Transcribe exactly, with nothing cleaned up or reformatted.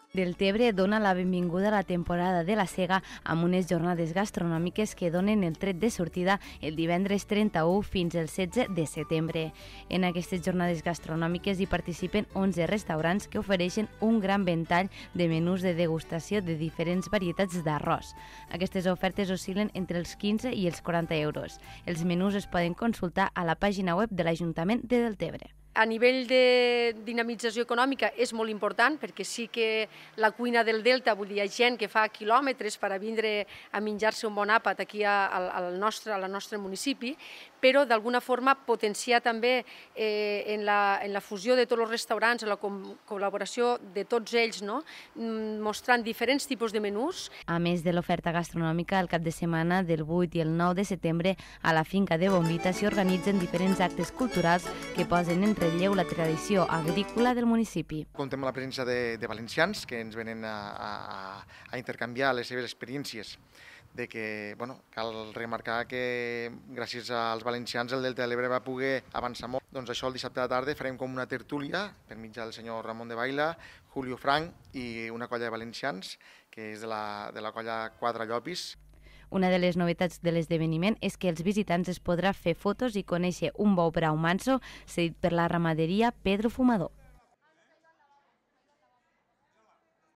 Deltebre dona la benvinguda a la temporada de la sega amb unes jornades gastronòmiques que donen el tret de sortida el divendres trenta-u fins al setze de setembre. En aquestes jornades gastronòmiques hi participen onze restaurants que ofereixen un gran ventall de menús de degustació de diferents varietats d'arròs. Aquestes ofertes oscil·len entre els quinze i els quaranta euros. Els menús es poden consultar a la pàgina web de l'Ajuntament de Deltebre. A nivell de dinamització econòmica és molt important perquè sí que la cuina del Delta, vull dir, hi ha gent que fa quilòmetres per a vindre a menjar-se un bon àpat aquí al, al nostre, al nostre municipi, però d'alguna forma potenciar també eh, en, la, en la fusió de tots els restaurants, en la col·laboració de tots ells, no? Mostrant diferents tipus de menús. A més de l'oferta gastronòmica, el cap de setmana del vuit i el nou de setembre a la finca de Bombita s'hi organitzen diferents actes culturals que posen en relleu la tradició agrícola del municipi. Comptem amb la presència de, de valencians que ens venen a, a, a intercanviar les seves experiències. De que, bueno, cal remarcar que gràcies als valencians el Delta de l'Ebre va poder avançar molt. Doncs això el dissabte a la tarda farem com una tertúlia per mitjà del senyor Ramon de Baila, Julio Frank i una colla de valencians que és de la, de la colla Quatre Llopis. Una de les novetats de l'esdeveniment és que els visitants es podrà fer fotos i conèixer un bou brau manso cedit per la ramaderia Pedro Fumador.